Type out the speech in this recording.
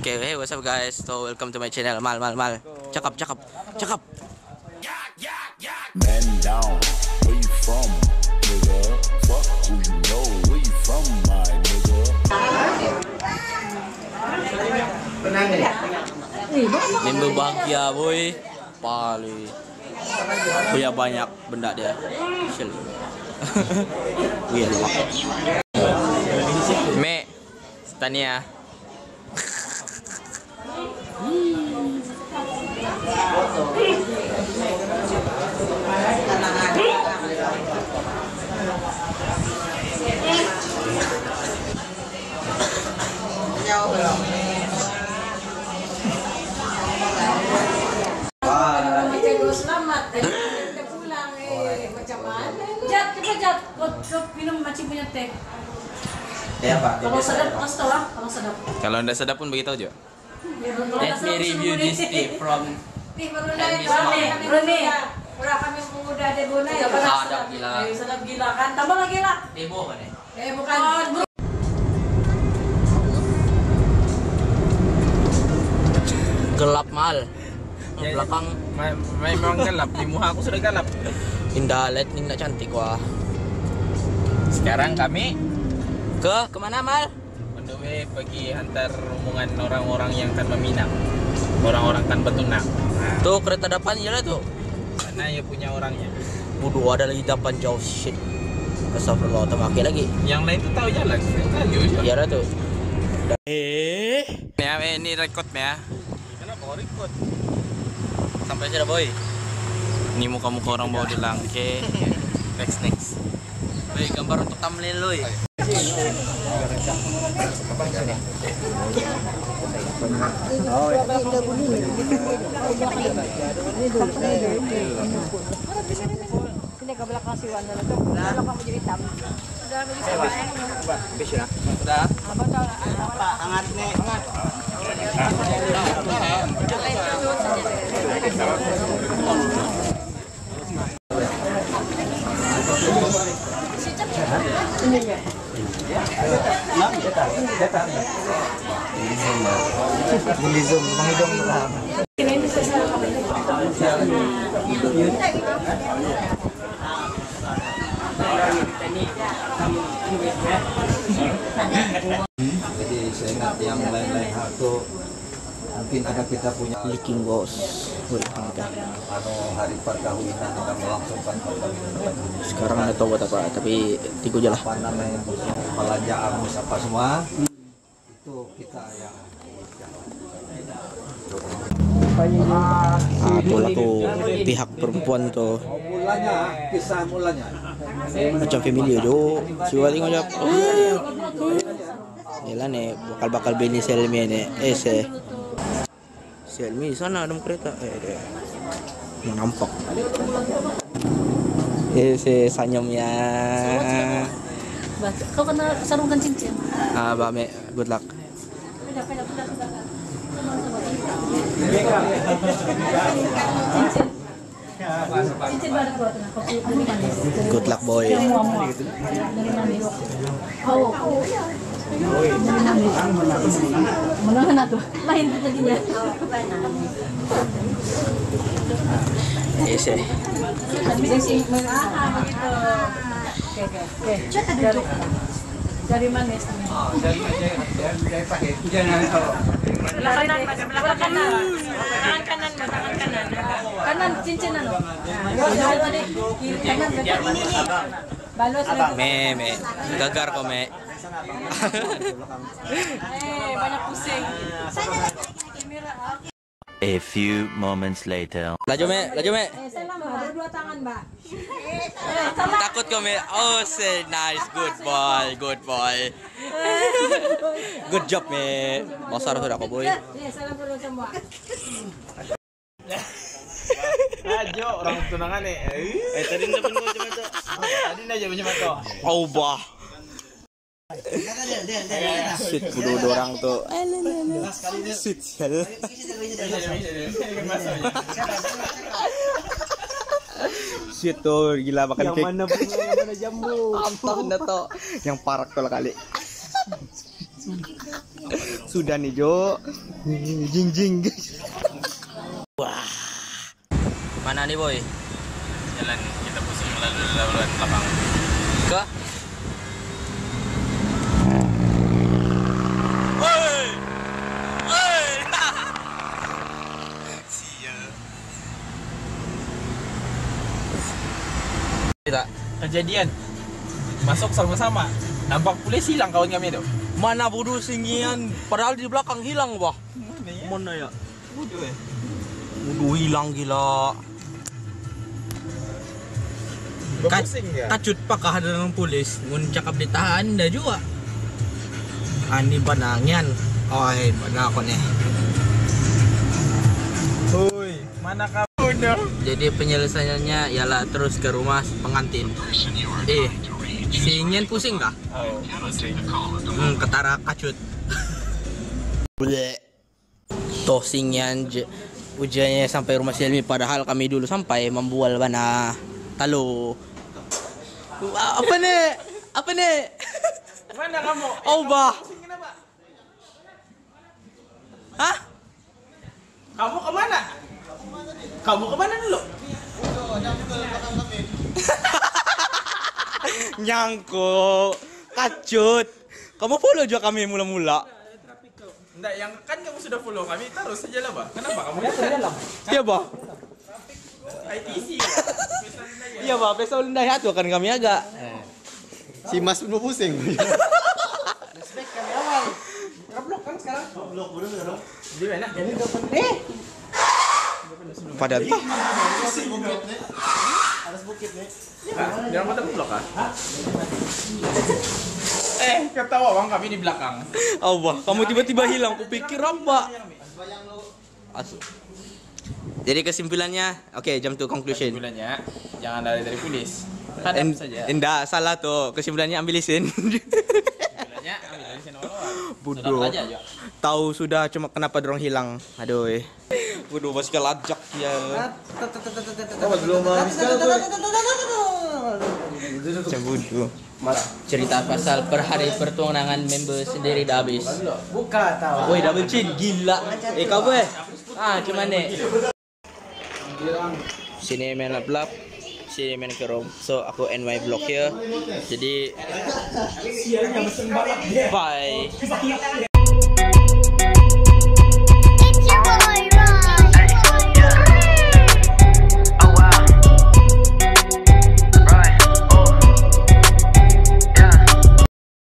Okay, hey, what's up guys? So welcome to my channel. Mal. Cakap. Man down, where you from, nigga? Fuck who you know, where you from, my nigga? Member bahagia boy. Pali. Punya banyak benda dia. Shell. Iya lupa. Me, Tania. Selamat, kita pulang macam mana? Jat, kau minum macam punya teh. Ya Pak. Kalau sedap, kasih lah. Kalau sedap. Kalau anda sedap pun beritahu aja. Let me Let review this tea from Brunei. Udah kami muda deh Brunei. Sadap gila. Sedap gila kan? Tambah lagi lah. Debo kan ya? Bukan. Gelap mal. Belakang memang gelap, di muka aku sudah gelap. indah, lightning nak cantik wah. Sekarang kami Kemana mal? on the way pergi hantar rombongan orang-orang yang akan meminang, orang-orang kan betunak. Tuh kereta depan jalan tuh. Karena ia punya orangnya. Waduh ada lagi depan jauh shit. Astagfirullah, termaki lagi. Yang lain tuh tahu jalan. Iya lah tuh. Ya, ini record ya. Kenapa kau record? Sampai sudah boy. Ini muka-muka orang bawa dulang. Oke. Next. Boy, gambar untuk thumbnail loy. Sini ke belakang si Wan dulu. Kalau kamu jadi hitam. Sudah bisa. Sudah. Hangat nih. Jadi saya ingat yang lain-lain hal tuh mungkin ada kita punya Leaking bos. hari perkawinan akan melangsungkan perkawinan. Sekarang nggak tahu buat apa, tapi tiga aja lah. Apa namanya belanja angus apa semua itu kita yang Itulah tuh pihak perempuan tuh kisah mulanya macam family jo. Siwa tengok jap. Yalah nih bakal bini Selmi nih. Selmi sana ada kereta. Nggak nampak. Senyumnya. Kau kena sarungkan cincin. Bame, good luck. Cincin baru buat kopi manis. Good luck boy. Dari manis. Mana na tuh? Lain kita gini. Ese. Oke. Dari manis. Belakang kanan. Kanan cincin ano? Kanan balos lagi. Me. Gagar ko me. Banyak pusing. A few moments later. Laju me. Salam Mbak, berdua tangan Mbak. Takut ko me. Oh, say nice. Good boy. Good job me. Masar sudah ko boy. Salam dulu semua. Ajo orang tunangan nih. Tadi na pun ko cuma to. Tadi aja macam itu. Oh bah. Shit, bodoh orang tuh. Shit, sial. Shit tuh, gila makan cake. Yang mana bunga, yang mana jambu. Ampun dah tuh. Yang parak tuh kali. Sudah nih Jo. Jing. Wah. Mana nih boy? Jalan kita pusing melalui laluan lapang. Ke? Woi! Woi! Sial. Tidak. Kejadian masuk sama-sama. Nampak polis hilang kawan kami itu. Mana bodoh singgian? Padahal di belakang hilang, Bah. Mana ya? Bodoh hilang gila. Berpusing ya? Kacut pakah dengan polis. Mun cakap ditahan dah juga. Ani banangan. Oi, bana aku nih. Hoi, mana kamu dah? Jadi penyelesaiannya ialah terus ke rumah pengantin. Singin pusing kah? Oh, pusing. Ketara kacut. Bleh. Toh singyan ujiannya sampai rumah Selmi padahal kami dulu sampai membual bana talo. Apa nih? Mana kamu? Oh bah. Kenapa? Hah? Kamu kemana? Kamu kemana dulu? Nyangkut. Kacut. Kamu follow juga kami mula-mula. Enggak, yang kan kamu sudah follow kami, taruh saja lah, Bah. Kenapa kamu di dalam? Iya bah. ITC. Iya bah. Besok lindah hatu kan kami agak. Si Mas pun pusing. Di mana? Pada apa? Di rumah temen blok kah? Ketawa bang kami di belakang. Allah, kamu tiba-tiba hilang. Kupikir apa? Jadi kesimpulannya, oke, jam to conclusion. Kesimpulannya, jangan lari dari polis. Hadap saja. Enggak, salah tuh. Kesimpulannya ambil isin. Kesimpulannya ambil dari sini orang. Bodoh. Tahu sudah cuma kenapa dorong hilang. Aduh. Bodoh bos kelajak ya. Bodoh. Cerita pasal per hari pertunangan member sendiri dah habis. Buka tahu. Woi, double chin gila. Kau boleh? Cuman nih. Sini main lap. Sini main ke room. So aku end my vlog here. Jadi bye.